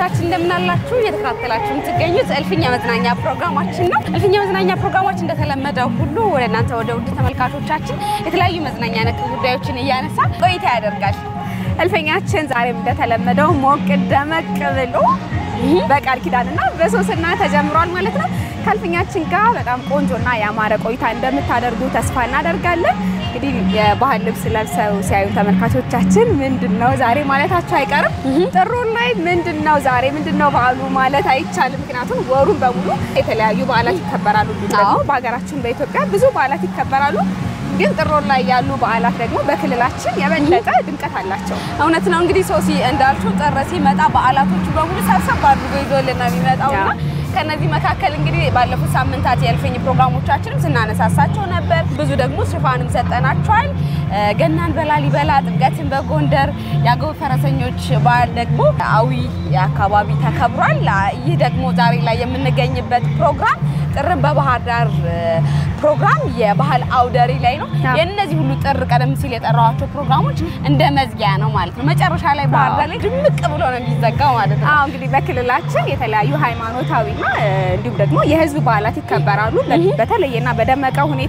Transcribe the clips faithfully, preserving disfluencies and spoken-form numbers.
ተመልካቾቻችን እንደምን አላችሁ እየተከታተላችሁ የምትገኙት እልፍኛ መዝናኛ ፕሮግራማችን ነው እልፍኛ መዝናኛ ፕሮግራማችን እንደተለመደው ሁሉ ወደ እናንተ ወደ ውድ ተመልካቾቻችን የተለያዩ መዝናኛ ነክ ጉዳዮችን እያነሳ ቆይታ ያደርጋል እልፍኛችን ዛሬም እንደተለመደው ሞቅ ደመቅ ብሎ በቃል ኪዳንና በሶስና ተጀምሯል ማለት ነው ከልፍኛችን ጋር በጣም ቆንጆና ያማረ ቆይታ እንደምታደርጉ ተስፋ እናደርጋለን እንግዲህ የባህል ልብስ ለብሰው ሲያዩ ተመልካቾቻችን ምንድነው ዛሬ ማለታቸው አይቀርም ጥሩ ላይ ምንድነው ዛሬ ምንድነው በዓሉ ማለት አይቻልም ምክንያቱም ወሩን በሙሉ የተለያዩ በዓላት ይከበራሉ ደግሞ በአገራችን በኢትዮጵያ ብዙ በዓላት ይከበራሉ ግን ጥሩ ላይ ያሉ በዓላት ደግሞ በክልላችን የበለጠ ድምቀት አላቸው እውነት ነው እንግዲህ ሶሲ እንዳልሽው ጥር ሲመጣ በዓላቶቹ በሙሉ ሰብሰብ አድርጎ ይዞልና የሚመጣውና ከነዚህ መካከል እንግዲህ ባለፉት ሳምንታት የእልፍኝ ፕሮግራሞቻችንም ስናነሳሳቸው ነበር ብዙ ደግሞ ሽፋንም ሰጠናቸዋል ገናን በላሊበላ ጥምቀትን በጎንደር ያገው ፈረሰኞች በዓል ደግሞ አዊ አካባቢ ተከብሯል ይህ ደግሞ ዛሬ ላይ የምንገኝበት ፕሮግራም ጥርን በባህር ዳር ፕሮግራም የባህል አውደሪ ላይ ነው የነዚህ ሁሉ ጥር ቀደም ሲል የጠራዋቸው ፕሮግራሞች እንደ መዝጊያ ነው ማለት ነው መጨረሻ ላይ ባህር ዳር ላይ ድምቅ ብሎ ነው የሚዘጋው ማለት ነው አዎ እንግዲህ በክልላችን የተለያዩ ሃይማኖታዊና እንዲሁም ደግሞ የህዝብ በዓላት ይከበራሉ በተለየና በደመቀ ሁኔታ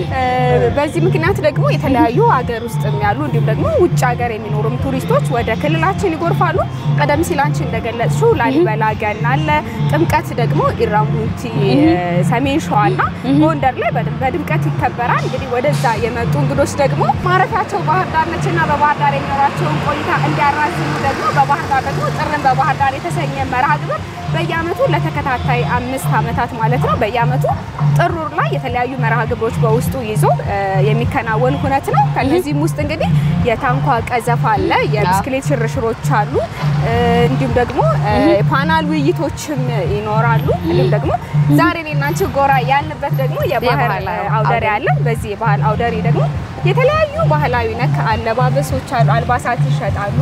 በዚህ ምክንያት ደግሞ የተለያዩ ሀገር ውስጥም ያሉ እንዲሁም ደግሞ ውጭ ሀገር የሚኖሩም ቱሪስቶች ወደ ክልላችን ይጎርፋሉ ቀደም ሲል አንቺ እንደገለጽሽው ላሊበላ ገና አለ ጥምቀት ደግሞ ኢራሙንቲ ሰሜን ሸዋና ጎንደር ላይ በድምቀት ይከበራል እንግዲህ ወደዛ የመጡ እንግዶች ደግሞ ማረፊያቸው ባህር ዳር ነችና በባህር ዳር የሚኖራቸውን ቆይታ እንዲያራዝሙ ደግሞ በባህር ዳር ደግሞ ጥርን በባህር ዳር የተሰኘ መርሃ ግብር በየአመቱ ለተከታታይ አምስት አመታት ማለት ነው በየአመቱ ጥሩር ላይ የተለያዩ መርሃ ግብሮች በውስጡ ይዞ የሚከናወን ሁነት ነው ከነዚህም ውስጥ እንግዲህ የታንኳ ቀዘፋ አለ የብስክሌት ሽርሽሮች አሉ እንዲሁም ደግሞ ፓናል ውይይቶችም ይኖራሉ እንዲሁም ደግሞ ዛሬ ለናንቺ ጎራ ያልንበት ደግሞ የባህል አውደሪ አለ በዚህ የባህል አውደሪ ደግሞ የተለያዩ ባህላዊ ነክ አለባበሶች አሉ አልባሳት ይሸጣሉ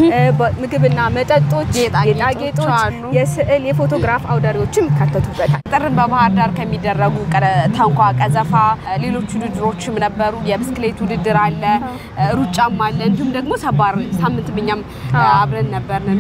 ምግብና መጠጦች ጌጣጌጦች የስዕል የፎቶግራፍ አውደሪዎችም ከተቱበታል ጥርን በባህር ዳር ከሚደረጉ ታንኳ ቀዘፋ ሌሎች ውድድሮችም ነበሩ የብስክሌት ውድድር አለ ሩጫም አለ እንዲሁም ደግሞ ሰባር ሳምንት ምኛም አብረን ነበርንና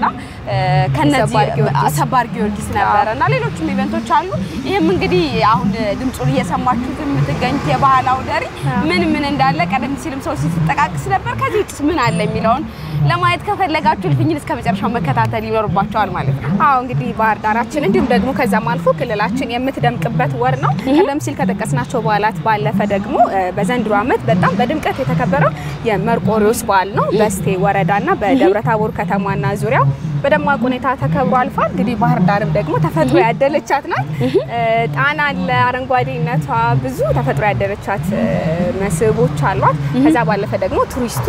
ከነዚህ ሰባር ጊዮርጊስ ነበርና ሌሎችም ኢቨንቶች አሉ ይሄም እንግዲህ አሁን ድምጹን እየሰማችሁት የምትገኙት የባህል አውደሪ ምን ምን እንዳለ ቀደም ሲልም ሰው ሲተጠቃቅስ ነበር ከዚህ ምን አለ የሚለውን ለማየት ከፈለጋችሁ ልፍኝን እስከ መጨረሻው መከታተል ይኖርባችኋል ማለት ነው አዎ እንግዲህ ባህር ዳራችን እንዲሁም ደግሞ ከዛም አልፎ ክልላችን የምትደምቅበት ወር ነው ቀደም ሲል ከተጠቀስናቸው በዓላት ባለፈ ደግሞ በዘንድሮ አመት በጣም በድምቀት የተከበረው የመርቆሪዎስ በዓል ነው በስቴ ወረዳና በደብረታቦር ከተማና ዙሪያው በደማቅ ሁኔታ ተከብሮ አልፏል እንግዲህ ባህር ዳርም ደግሞ ተፈጥሮ ያደለቻት ናት ጣና ለአረንጓዴነቷ ብዙ ተፈጥሮ ያደለቻት መስህቦች አሏት ከዛ ባለፈ ደግሞ ቱሪስቱ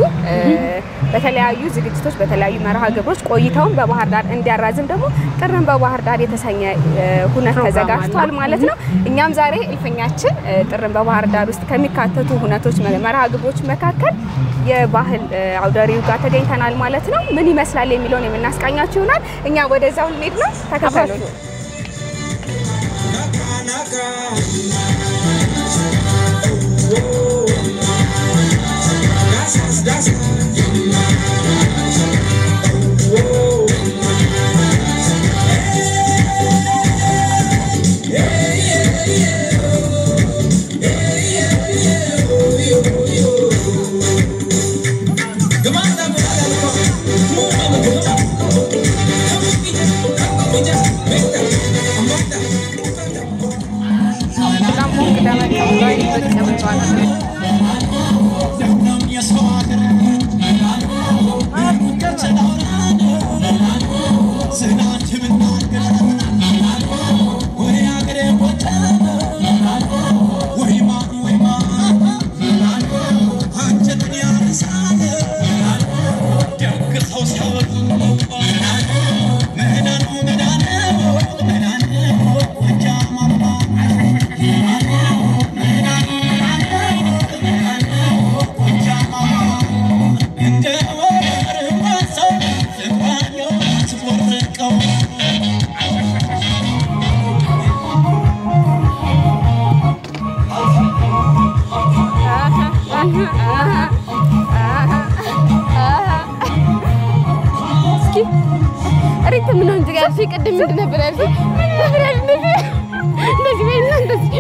በተለያዩ ዝግጅቶች በተለያዩ መርሃ ግብሮች ቆይታውን በባህር ዳር እንዲያራዝም ደግሞ ጥርን በባህር ዳር የተሰኘ ሁነት ተዘጋጅቷል ማለት ነው እኛም ዛሬ እልፍኛችን ጥርን በባህር ዳር ውስጥ ከሚካተቱ ሁነቶች መርሃ ግብሮች መካከል የባህል አውደሪው ጋር ተገኝተናል ማለት ነው ምን ይመስላል የሚለውን የምናስቃኛችሁ ይሆናል እኛ ወደዛው እንሄድ ነው ተከታተሉ ያልሽ ቅድም ምንድን ነበር ያልሽ? ነበር ያልሽ እንደዚህ በይና እንደዚህ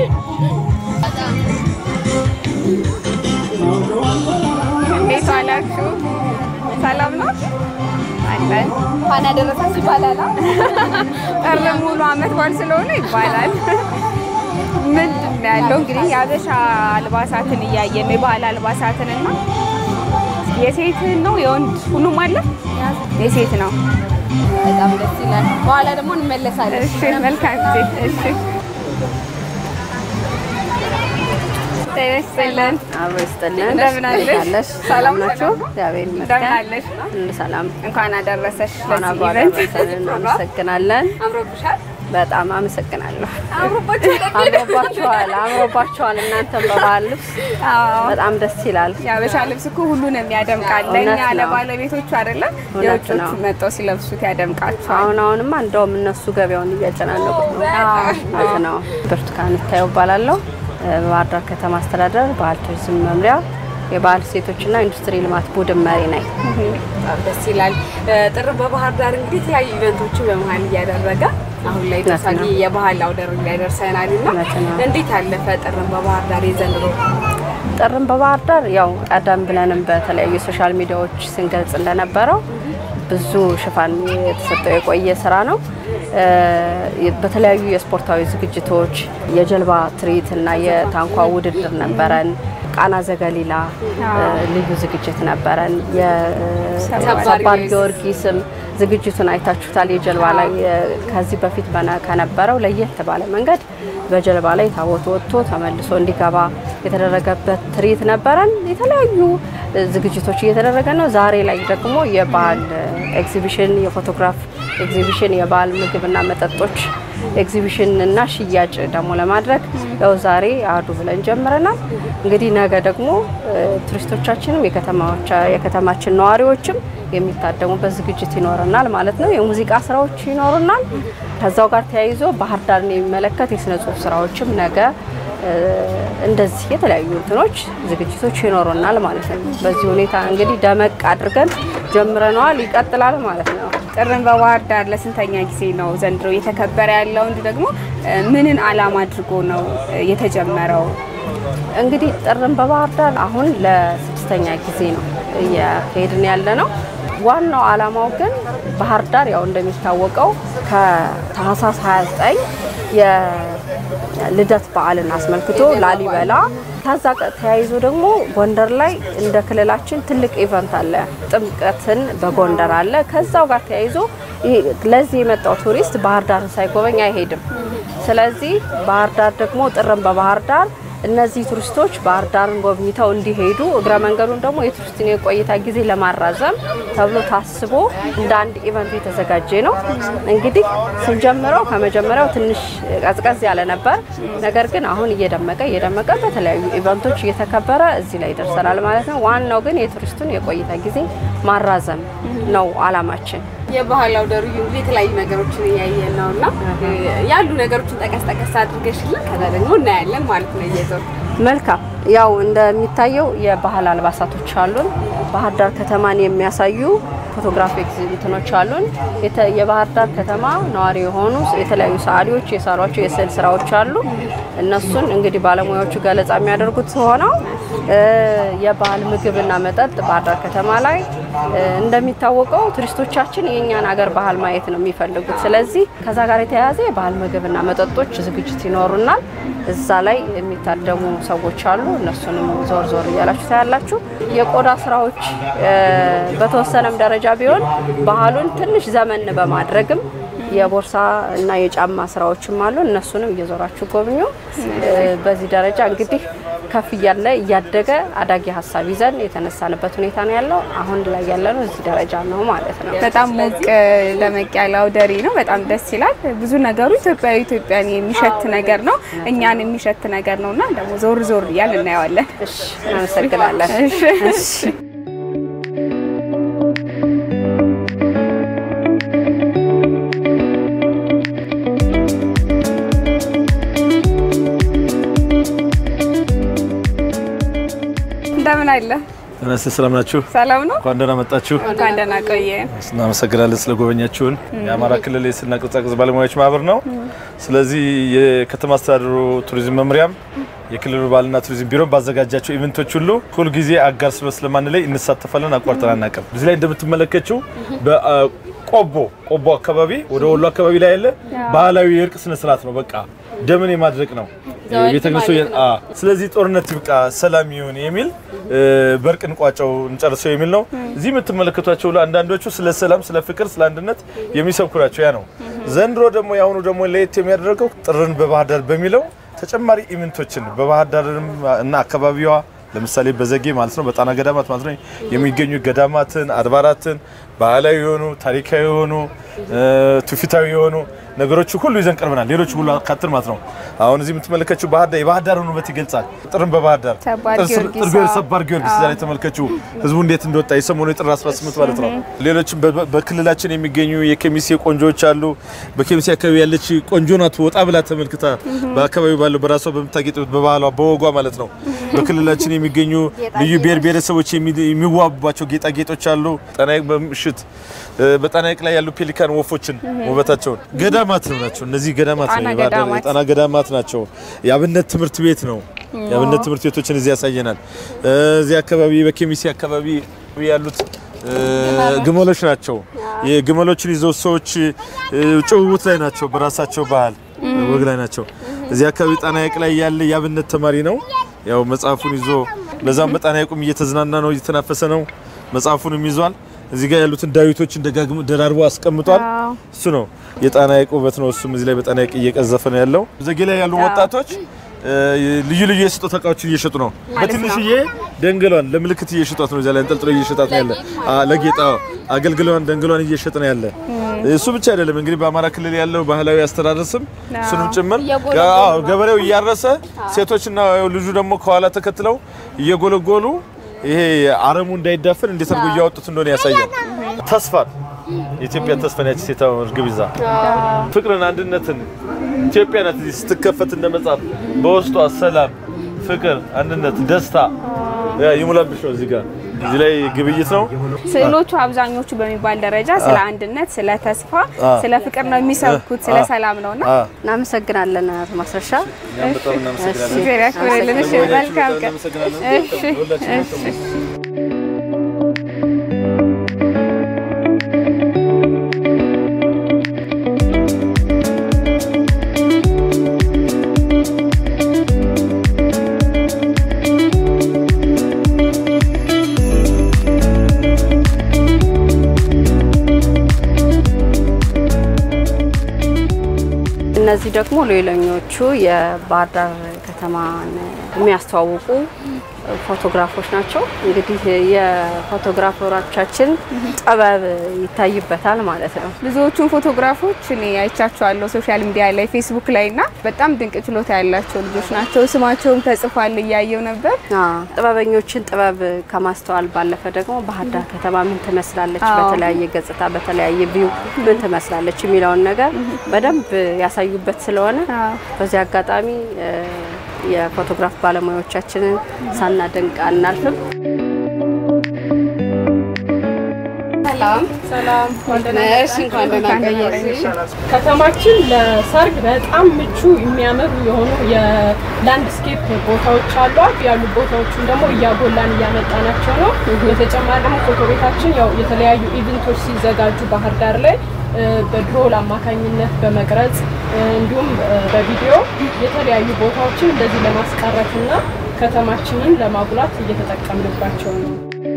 እንዴት ዋላችሁ? ሰላም ነው? አለን ፋና ደረሰሽ ይባላል። ጥር ሙሉ አመት በዓል ስለሆነ ይባላል። ምንድን ነው ያለው እንግዲህ የሀበሻ አልባሳትን እያየን የባህል አልባሳትንና የሴት ነው የወንድ ሁሉም አለ? የሴት ነው። በጣም ደስ ይላል። በኋላ ደግሞ እንመለሳለን። እሺ መልካም ጊዜ። እሺ ተይሰለን አብስተለን እንደምን አለሽ? ሰላም ናችሁ? እግዚአብሔር ይመስገን። ሰላም እንኳን አደረሰሽ ለኢቨንት አመሰግናለን። አምሮብሻል? በጣም አመሰግናለሁ። አምሮባችኋል አምሮባችኋል እናንተም በባህል ልብስ በጣም ደስ ይላል። የሀበሻ ልብስ እኮ ሁሉንም ያደምቃል። ለኛ ለባለቤቶቹ አይደለም የውጭዎቹ መጥተው ሲለብሱት ያደምቃቸዋል። አሁን አሁንማ እንደውም እነሱ ገበያውን እያጨናነቁት ነው። አዎ ነው። ብርቱካን ታየው ባላለው በባህር ዳር ከተማ አስተዳደር ባህል ቱሪዝም መምሪያ የባህል ሴቶችና ኢንዱስትሪ ልማት ቡድን መሪ ነኝ። ደስ ይላል። ጥር በባህር ዳር እንግዲህ የተለያዩ ኢቨንቶችን በመሃል እያደረገ አሁን ላይ ተሳጊ የባህል አውደ ርዕይ ላይ ደርሰናልና እንዴት አለፈ ጥርን በባህር ዳር የዘንድሮ? ጥርን በባህር ዳር ያው ቀደም ብለንም በተለያዩ ሶሻል ሚዲያዎች ስንገልጽ እንደነበረው ብዙ ሽፋን የተሰጠው የቆየ ስራ ነው። በተለያዩ የስፖርታዊ ዝግጅቶች የጀልባ ትርኢት እና የታንኳ ውድድር ነበረን። ቃና ዘገሊላ ልዩ ዝግጅት ነበረን። የሰባር ጊዮርጊስም ዝግጅቱን አይታችሁታል። የጀልባ ላይ ከዚህ በፊት በና ከነበረው ለየት ባለ መንገድ በጀልባ ላይ ታቦት ወጥቶ ተመልሶ እንዲገባ የተደረገበት ትርኢት ነበረን። የተለያዩ ዝግጅቶች እየተደረገ ነው። ዛሬ ላይ ደግሞ የባህል ኤግዚቢሽን፣ የፎቶግራፍ ኤግዚቢሽን፣ የባህል ምግብና መጠጦች ኤግዚቢሽን እና ሽያጭ ደግሞ ለማድረግ ያው ዛሬ አዱ ብለን ጀምረናል። እንግዲህ ነገ ደግሞ ቱሪስቶቻችንም የከተማዎች የከተማችን ነዋሪዎችም የሚታደሙበት ዝግጅት ይኖርናል ማለት ነው። የሙዚቃ ስራዎች ይኖርናል። ከዛው ጋር ተያይዞ ባህር ዳርን የሚመለከት የስነ ጽሁፍ ስራዎችም ነገ እንደዚህ የተለያዩ እንትኖች ዝግጅቶች ይኖርናል ማለት ነው። በዚህ ሁኔታ እንግዲህ ደመቅ አድርገን ጀምረናል፣ ይቀጥላል ማለት ነው። ጥርን በባህር ዳር ለስንተኛ ጊዜ ነው ዘንድሮ የተከበረ ያለው? እንዴ ደግሞ ምንን አላማ አድርጎ ነው የተጀመረው? እንግዲህ ጥርን በባህር ዳር አሁን ለስድስተኛ ጊዜ ነው እያሄድን ያለ ነው። ዋናው አላማው ግን ባህር ዳር ያው እንደሚታወቀው ከታህሳስ ሃያ ዘጠኝ የልደት በዓልን አስመልክቶ ላሊበላ ከዛ ተያይዞ ደግሞ ጎንደር ላይ እንደ ክልላችን ትልቅ ኢቨንት አለ። ጥምቀትን በጎንደር አለ። ከዛው ጋር ተያይዞ ለዚህ የመጣው ቱሪስት ባህር ዳርን ሳይጎበኝ አይሄድም። ስለዚህ ባህር ዳር ደግሞ ጥርን በባህር ዳር እነዚህ ቱሪስቶች ባህር ዳርን ጎብኝተው እንዲሄዱ እግረ መንገዱን ደግሞ የቱሪስትን የቆይታ ጊዜ ለማራዘም ተብሎ ታስቦ እንደ አንድ ኢቨንት የተዘጋጀ ነው። እንግዲህ ስንጀምረው ከመጀመሪያው ትንሽ ቀዝቀዝ ያለ ነበር። ነገር ግን አሁን እየደመቀ እየደመቀ በተለያዩ ኢቨንቶች እየተከበረ እዚህ ላይ ደርሰናል ማለት ነው። ዋናው ግን የቱሪስቱን የቆይታ ጊዜ ማራዘም ነው አላማችን። የባህል አውደ ርዕዩ የተለያዩ ነገሮችን እያየን ነውና ያሉ ነገሮችን ጠቀስ ጠቀስ አድርገሽልን ከዛ ደግሞ እናያለን ማለት ነው። እየዞር መልካም ያው እንደሚታየው የባህል አልባሳቶች አሉን። ባህር ዳር ከተማን የሚያሳዩ ፎቶግራፊ ኤግዚቢሽኖች አሉን። የባህር ዳር ከተማ ነዋሪ የሆኑ የተለያዩ ሰዓሊዎች የሰሯቸው የስዕል ስራዎች አሉ። እነሱን እንግዲህ ባለሙያዎቹ ገለጻ የሚያደርጉት ሆነው የባህል ምግብና መጠጥ ባህር ዳር ከተማ ላይ እንደሚታወቀው ቱሪስቶቻችን የኛን ሀገር ባህል ማየት ነው የሚፈልጉት። ስለዚህ ከዛ ጋር የተያያዘ የባህል ምግብና መጠጦች ዝግጅት ይኖሩናል። እዛ ላይ የሚታደሙ ሰዎች አሉ። እነሱንም ዞር ዞር እያላችሁ ታያላችሁ። የቆዳ ስራዎች በተወሰነም ደረጃ ቢሆን ባህሉን ትንሽ ዘመን በማድረግም የቦርሳ እና የጫማ ስራዎችም አሉ። እነሱንም እየዞራችሁ ጎብኙ። በዚህ ደረጃ እንግዲህ ከፍ ያለ ያደገ አዳጊ ሐሳብ ይዘን የተነሳንበት ሁኔታ ነው ያለው። አሁን ላይ ያለነው እዚህ ደረጃ ነው ማለት ነው። በጣም ሞቅ ደመቅ ያለ አውደ ርዕይ ነው። በጣም ደስ ይላል። ብዙ ነገሩ ኢትዮጵያዊ ኢትዮጵያን የሚሸት ነገር ነው። እኛን የሚሸት ነገር ነውና ደግሞ ዞር ዞር እያልን እናየዋለን። እሺ አመሰግናለሁ። እሺ እሺ እንደምን አለ? እነሱ ሰላም ናችሁ? ሰላም ነው። እንኳን ደህና መጣችሁ። እንኳን ደህና ቆየን። እናመሰግናለን ስለጎበኛችሁን። የአማራ ክልል የስና ቅርጻቅርጽ ባለሙያዎች ማህበር ነው። ስለዚህ የከተማ አስተዳደሩ ቱሪዝም መምሪያም የክልሉ ባህልና ቱሪዝም ቢሮ ባዘጋጃቸው ኢቨንቶች ሁሉ ሁሉ ጊዜ አጋር ስለማን ላይ እንሳተፋለን አቋርጠን አናቀም። እዚህ ላይ እንደምትመለከቱ በቆቦ ቆቦ አካባቢ ወደ ወሎ አካባቢ ላይ ያለ ባህላዊ የእርቅ ስነ ስርዓት ነው። በቃ ደምን የማድረቅ ነው። ቤተክርስቲያኑ አ ስለዚህ ጦርነት ይብቃ ሰላም ይሁን የሚል በርቅ እንቋጨው እንጨርሰው የሚል ነው። እዚህ የምትመለከቷቸው አንዳንዶቹ ስለ ሰላም ስለ ፍቅር ስለ አንድነት የሚሰብኩራቸው ያ ነው። ዘንድሮ ደግሞ ያውኑ ደግሞ ለየት የሚያደርገው ጥርን በባህር ዳር በሚለው ተጨማሪ ኢቨንቶችን በባህር ዳርም እና አካባቢዋ ለምሳሌ በዘጌ ማለት ነው በጣና ገዳማት ማለት ነው የሚገኙ ገዳማትን አድባራትን ባህላዊ የሆኑ ታሪካዊ የሆኑ ትውፊታዊ የሆኑ ነገሮች ሁሉ ይዘን ቀርበናል። ሌሎች ሁሉ አካተን ማለት ነው። አሁን እዚህ የምትመለከቱ ባህር ዳር የባህር ዳር ውበት ይገልጻል። ጥርን በባህር ዳር ጥርጊዮር ሰባር ጊዮርጊስ ዛሬ ተመልከቱ ህዝቡ እንዴት እንደወጣ የሰሞኑ ጥር አስራ ስምንት ማለት ነው። ሌሎችም በክልላችን የሚገኙ የኬሚሴ ቆንጆዎች አሉ። በኬሚሴ አካባቢ ያለች ቆንጆ ናት ወጣ ብላ ተመልክታ በአካባቢው ባለው በራሷ በመታገጥበት በባህሏ በወጓ ማለት ነው። በክልላችን የሚገኙ ልዩ ብሔር ብሔረሰቦች የሚዋቡባቸው ጌጣጌጦች አሉ። ጣናይቅ በምሽት በጣናይቅ ላይ ያሉ ፔሊካን ወፎችን ውበታቸውን ገዳማት ናቸው። እነዚህ ገዳማት ነው ጣና ገዳማት ናቸው። የአብነት ትምህርት ቤት ነው። የአብነት ትምህርት ቤቶችን እዚህ ያሳየናል። እዚህ አካባቢ በኬሚሴ አካባቢ ያሉት ግመሎች ናቸው። የግመሎችን ይዘው ሰዎች ጭውውት ላይ ናቸው። በራሳቸው ባህል ወግ ላይ ናቸው። እዚህ አካባቢ ጣናይቅ ላይ ያለ የአብነት ተማሪ ነው። ያው መጽሐፉን ይዞ ለዛም በጣናይቁም እየተዝናና ነው እየተናፈሰ ነው። መጽሐፉንም ይዟል። እዚህ ጋር ያሉትን ዳዊቶች እንደጋግሞ ደራርቦ አስቀምጧል። እሱ ነው የጣናይቅ ውበት ነው። እሱም እዚህ ላይ በጣናይቅ እየቀዘፈ ነው ያለው። ዘጌ ላይ ያሉ ወጣቶች ልዩ ልዩ የስጦታ እቃዎችን እየሸጡ ነው። በትንሽዬ ደንገሏን ለምልክት እየሸጧት ነው። እዛ ላይ እንጠልጥሎ እየሸጣት ነው ያለ። ለጌጣ አገልግሏን ደንገሏን እየሸጠ ነው ያለ። እሱ ብቻ አይደለም እንግዲህ በአማራ ክልል ያለው ባህላዊ አስተዳደርስም እሱንም ጭምር ገበሬው እያረሰ ሴቶችና ልጁ ደግሞ ከኋላ ተከትለው እየጎለጎሉ ይሄ አረሙ እንዳይዳፈን እንዴት አድርጎ ያወጡት እንደሆነ ያሳያል። ተስፋ ኢትዮጵያ ተስፋ ነች። ሴታው እርግብይዛ ፍቅርን አንድነትን ኢትዮጵያ ናት ስትከፈት እንደመጻፍ በውስጧ ሰላም ፍቅር አንድነት ደስታ ይሙላብሽ ነው። እዚህ ጋር እዚህ ላይ ግብይት ነው። ስዕሎቹ አብዛኞቹ በሚባል ደረጃ ስለ አንድነት ስለ ተስፋ ስለ ፍቅር ነው የሚሰብኩት ስለ ሰላም ነውና እናመሰግናለን ማስረሻ። በጣም እናመሰግናለን። እግዚአብሔር ያክብርልን። እሺ መልካም ቀን። እሺ እሺ እነዚህ ደግሞ ሌላኞቹ የባህር ዳር ከተማን የሚያስተዋውቁ ፎቶግራፎች ናቸው። እንግዲህ የፎቶግራፈሮቻችን ጥበብ ይታይበታል ማለት ነው። ብዙዎቹን ፎቶግራፎች እኔ አይቻቸዋለሁ ሶሻል ሚዲያ ላይ ፌስቡክ ላይና በጣም ድንቅ ችሎታ ያላቸው ልጆች ናቸው። ስማቸውም ተጽፏል እያየው ነበር። ጥበበኞችን ጥበብ ከማስተዋል ባለፈ ደግሞ ባህር ዳር ከተማ ምን ትመስላለች በተለያየ ገጽታ በተለያየ ቪው ምን ትመስላለች የሚለውን ነገር በደንብ ያሳዩበት ስለሆነ በዚህ አጋጣሚ የፎቶግራፍ ባለሙያዎቻችንን ሳናደንቅ አናልፍም። ሰላም ሰላም ወንደነሽ እንኳን ደህና ቆያችሁ። ከተማችን ለሰርግ በጣም ምቹ የሚያምሩ የሆኑ የላንድስኬፕ ቦታዎች አሏት። ያሉ ቦታዎችን ደግሞ እያጎላን እያመጣናቸው ነው። በተጨማሪ ደግሞ ፎቶ ቤታችን ያው የተለያዩ ኢቨንቶች ሲዘጋጁ ባህር ዳር ላይ በድሮን አማካኝነት በመቅረጽ እንዲሁም በቪዲዮ የተለያዩ ቦታዎችን እንደዚህ ለማስቀረትና ከተማችንን ለማጉላት እየተጠቀምንባቸው ነው።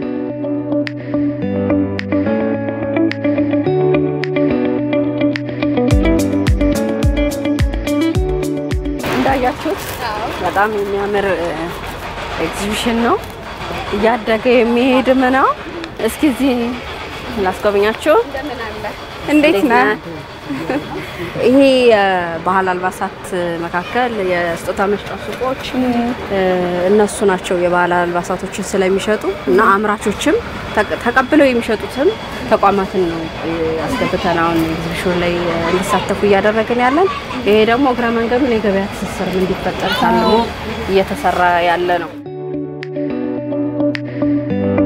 እንዳያችሁ በጣም የሚያምር ኤግዚቢሽን ነው። እያደገ የሚሄድ ነው። እስኪ እዚህ ላስጎብኛችሁ። እንደምን አለ እንዴት ነው? ይሄ ባህል አልባሳት መካከል የስጦታ መስጫ ሱቆች እነሱ ናቸው የባህል አልባሳቶችን ስለሚሸጡ እና አምራቾችም ተቀብለው የሚሸጡትን ተቋማትን ነው ያስገብተናል ኤግዚቢሽን ላይ እንዲሳተፉ እያደረግን ያለን። ይሄ ደግሞ እግረ መንገዱን የገበያ ትስስር እንዲፈጠር ታልሞ እየተሰራ ያለ ነው።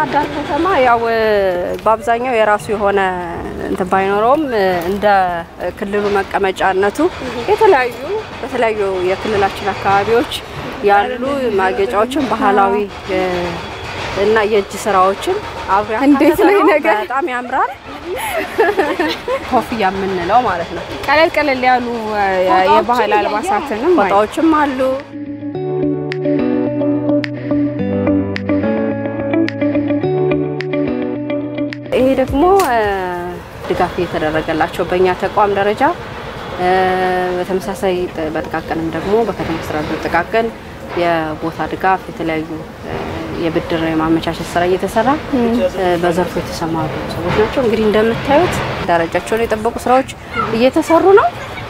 ባህር ዳር ከተማ ያው በአብዛኛው የራሱ የሆነ እንትን ባይኖረውም እንደ ክልሉ መቀመጫነቱ የተለያዩ በተለያዩ የክልላችን አካባቢዎች ያሉ ማጌጫዎችን ባህላዊ እና የእጅ ስራዎችን አብሪያ እንዴት ነው ነገር በጣም ያምራል። ኮፍያ የምንለው ማለት ነው። ቀለል ቀለል ያሉ የባህል አልባሳትንም ፎጣዎችም አሉ። ይሄ ደግሞ ድጋፍ የተደረገላቸው በእኛ ተቋም ደረጃ በተመሳሳይ በተቃቀንም ደግሞ በከተማ አስተዳደሩ ተቃቀን የቦታ ድጋፍ የተለያዩ የብድር የማመቻቸት ስራ እየተሰራ በዘርፉ የተሰማሩ ሰዎች ናቸው። እንግዲህ እንደምታዩት ደረጃቸውን የጠበቁ ስራዎች እየተሰሩ ነው።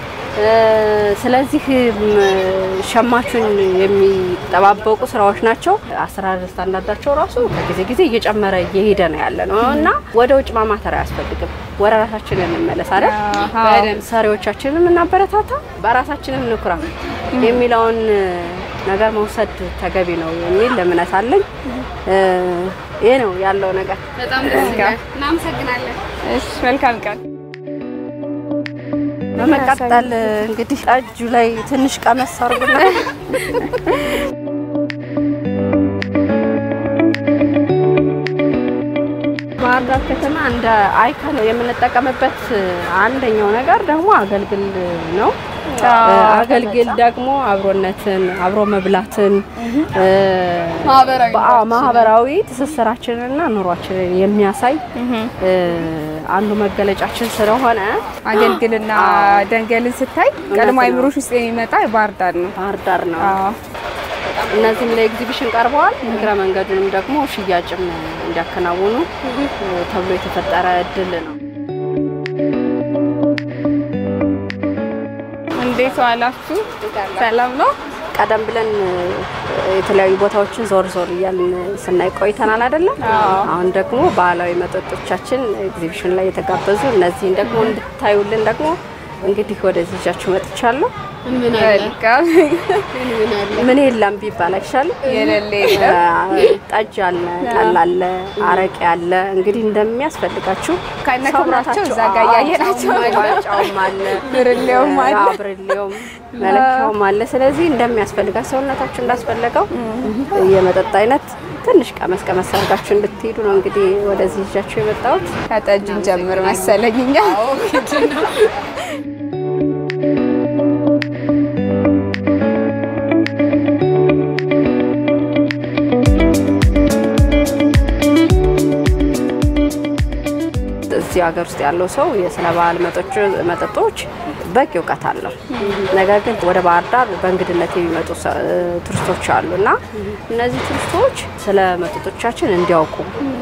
ስለዚህ ሸማቹን የሚጠባበቁ ስራዎች ናቸው። አሰራር ስታንዳርዳቸው ራሱ ከጊዜ ጊዜ እየጨመረ እየሄደ ነው ያለ ነውና ወደ ውጭ ማማተር አያስፈልግም። ወደ ራሳችን እንመለስ አይደል? በደም ሰሪዎቻችንን እናበረታታ፣ በራሳችንም ንኩራ የሚለውን ነገር መውሰድ ተገቢ ነው የሚል ለምነት አለኝ። ይሄ ነው ያለው ነገር። በጣም ደስ ይላል። እናመሰግናለን። እሺ መልካም ቀን። በመቀጠል እንግዲህ ጠጁ ላይ ትንሽ ቀመስ አርጉና ባህር ዳር ከተማ እንደ አይካን የምንጠቀምበት አንደኛው ነገር ደግሞ አገልግል ነው። አገልግል ደግሞ አብሮነትን አብሮ መብላትን ማህበራዊ ትስስራችንና ኑሯችንን የሚያሳይ አንዱ መገለጫችን ስለሆነ አገልግልና ደንገልን ስታይ ቀድሞ አይምሮሽ ውስጥ የሚመጣ ባህር ዳር ነው። ባህር ዳር ነው። እነዚህም ለኤግዚቢሽን ቀርበዋል። እግረ መንገዱንም ደግሞ ሽያጭም እንዲያከናውኑ ተብሎ የተፈጠረ እድል ነው። እንዴት ዋላችሁ? ሰላም ነው? ቀደም ብለን የተለያዩ ቦታዎችን ዞር ዞር እያልን ስናይ ቆይተናል አይደል? አሁን ደግሞ ባህላዊ መጠጦቻችን ኤግዚቢሽን ላይ የተጋበዙ እነዚህን ደግሞ እንድታዩልን ደግሞ እንግዲህ ወደዚህ ጃችሁ መጥቻለሁ። ምን አልካ ምን የለም ቢባል አይሻልም? የሌለ ጠጅ አለ፣ ጠላ አለ፣ አረቄ አለ። እንግዲህ እንደሚያስፈልጋችሁ ከነከብራቸው እዛ ጋር ያያያቸው ማጫውም አለ፣ ብርሌውም አለ፣ ብርሌውም መለኪያውም አለ። ስለዚህ እንደሚያስፈልጋ ሰውነታችሁ እንዳስፈልገው የመጠጥ አይነት ትንሽ ቀመስ ቀመስ አድርጋችሁ እንድትሄዱ ነው እንግዲህ ወደዚህ ጃችሁ የመጣሁት። ከጠጅን ጀምር መሰለኝኛ። አዎ ነው። እዚህ ሀገር ውስጥ ያለው ሰው የስነ ባህል መጠጦች በቂ ዕውቀት አለው። ነገር ግን ወደ ባህር ዳር በእንግድነት የሚመጡ ቱሪስቶች አሉና እነዚህ ቱሪስቶች ስለ መጠጦቻችን እንዲያውቁ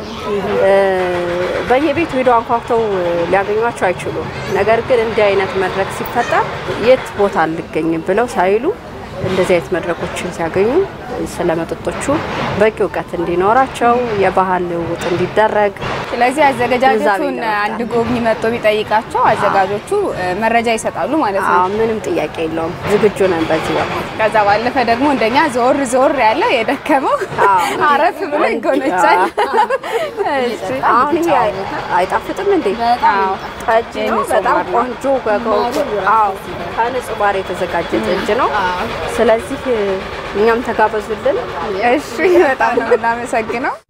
በየቤቱ ሄደው አንኳኩተው ሊያገኟቸው አይችሉም። ነገር ግን እንዲህ አይነት መድረክ ሲፈጠር የት ቦታ ልገኝ ብለው ሳይሉ እንደዚህ አይነት መድረኮችን ሲያገኙ ስለመጠጦቹ በቂ ዕውቀት እንዲኖራቸው የባህል ልውውጥ እንዲደረግ ስለዚህ አዘጋጆቹን አንድ ጎብኚ መጥቶ ቢጠይቃቸው አዘጋጆቹ መረጃ ይሰጣሉ ማለት ነው። አዎ ምንም ጥያቄ የለውም። ዝግጁ ነን በዚህ ወቅት። ከዛ ባለፈ ደግሞ እንደኛ ዞር ዞር ያለ የደከመው አረፍ ብሎ ይጎነጫል። አሁን ይሄ አይጣፍጥም እንዴ? በጣም ጠጅ ነው። በጣም ቆንጆ ገገው። አዎ ከንጹህ ባር የተዘጋጀ ጠጅ ነው። ስለዚህ እኛም ተጋበዙልን። እሺ በጣም ነው እናመሰግነው።